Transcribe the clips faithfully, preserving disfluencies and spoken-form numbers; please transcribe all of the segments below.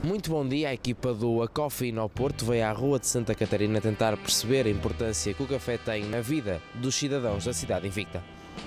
Muito bom dia, a equipa do A Coffee no Porto veio à Rua de Santa Catarina tentar perceber a importância que o café tem na vida dos cidadãos da cidade invicta.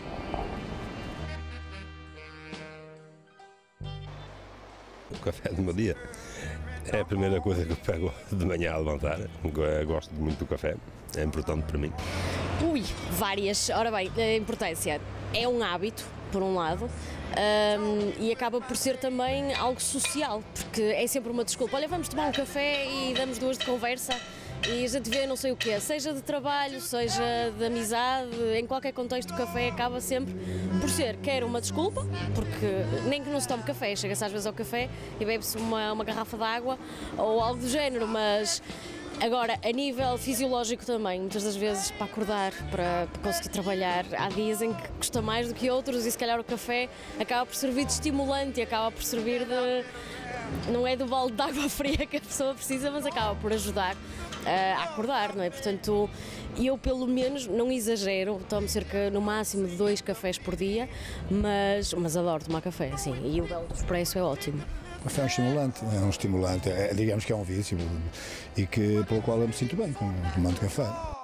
O café do meu dia é a primeira coisa que eu pego de manhã a levantar. Eu gosto muito do café, é importante para mim. Ui, várias. Ora bem, a importância é um hábito, por um lado, um, e acaba por ser também algo social, porque é sempre uma desculpa. Olha, vamos tomar um café e damos duas de conversa e a gente vê não sei o quê, seja de trabalho, seja de amizade, em qualquer contexto o café acaba sempre por ser, quer uma desculpa, porque nem que não se tome café, chega-se às vezes ao café e bebe-se uma, uma garrafa de água ou algo do género, mas agora, a nível fisiológico também, muitas das vezes para acordar, para, para conseguir trabalhar, há dias em que custa mais do que outros e se calhar o café acaba por servir de estimulante e acaba por servir de, não é do balde de água fria que a pessoa precisa, mas acaba por ajudar uh, a acordar, não é? Portanto, eu pelo menos não exagero, tomo cerca no máximo de dois cafés por dia, mas, mas adoro tomar café, sim, e o belo do expresso é ótimo. O café é um estimulante, é um estimulante, é, digamos que é um vício e que, pelo qual eu me sinto bem com tomando café.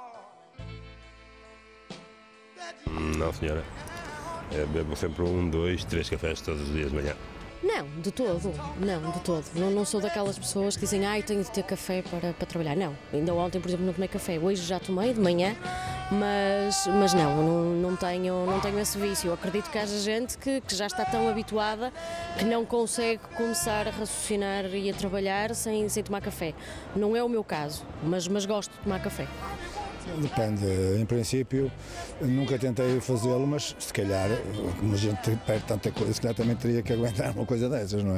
Não, senhora, eu bebo sempre um, dois, três cafés todos os dias de manhã. Não, de todo, não, de todo. Não, não sou daquelas pessoas que dizem, ai, tenho de ter café para, para trabalhar. Não, ainda ontem, por exemplo, não tomei café, hoje já tomei de manhã, mas, mas não, não, não, tenho, não tenho esse vício. Eu acredito que haja gente que, que já está tão habituada que não consegue começar a raciocinar e a trabalhar sem, sem tomar café. Não é o meu caso, mas, mas gosto de tomar café. Depende, em princípio nunca tentei fazê-lo, mas se calhar, como a gente perde tanta coisa, se calhar também teria que aguentar uma coisa dessas, não é?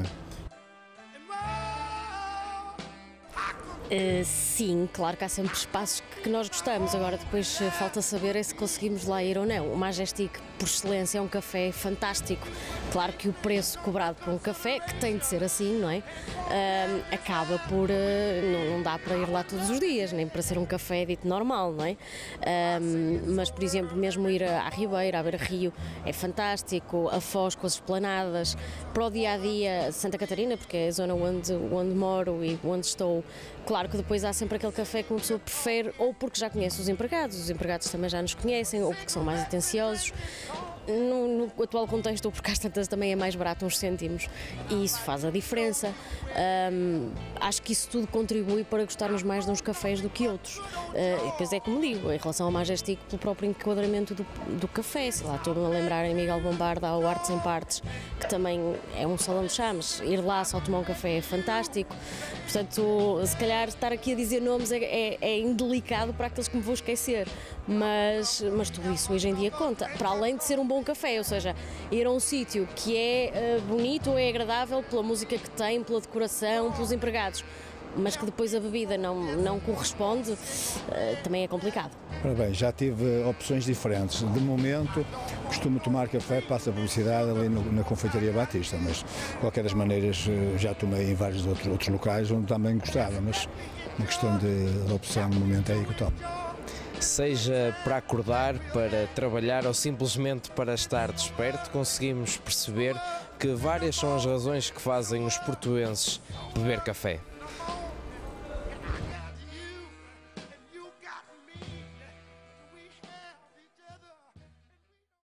Uh, sim, claro que há sempre espaços que, que nós gostamos, agora depois uh, falta saber é se conseguimos lá ir ou não. O Majestic, por excelência, é um café fantástico. Claro que o preço cobrado por um café, que tem de ser assim, não é? Uh, acaba por... Uh, não, não dá para ir lá todos os dias, nem para ser um café dito normal, não é? Uh, mas, por exemplo, mesmo ir à Ribeira, à Beira Rio, é fantástico. A Foz com as esplanadas, para o dia-a-dia, Santa Catarina, porque é a zona onde, onde moro e onde estou. Claro que depois há sempre aquele café que uma pessoa prefere, ou porque já conhece os empregados, os empregados também já nos conhecem, ou porque são mais atenciosos. No, no atual contexto, ou porque às tantas também é mais barato uns cêntimos, e isso faz a diferença. Um, acho que isso tudo contribui para gostarmos mais de uns cafés do que outros. Uh, e depois é como digo, em relação ao Majestic, pelo próprio enquadramento do, do café, sei lá, estou-me a lembrar em Miguel Bombarda, ao Artes em Partes, que também é um salão de chames, ir lá só tomar um café é fantástico. Portanto, se calhar estar aqui a dizer nomes é, é, é indelicado para aqueles que me vou esquecer, mas, mas tudo isso hoje em dia conta, para além de ser um bom café, ou seja, ir a um sítio que é uh, bonito ou é agradável pela música que tem, pela decoração, pelos empregados, mas que depois a bebida não, não corresponde, uh, também é complicado. Ora bem, já tive opções diferentes. De momento, costumo tomar café, passa a publicidade ali no, na Confeitaria Batista, mas de qualquer das maneiras já tomei em vários outros, outros locais onde também gostava, mas uma questão de, de opção no momento é aí que eu tomo. Seja para acordar, para trabalhar ou simplesmente para estar desperto, conseguimos perceber que várias são as razões que fazem os portuenses beber café.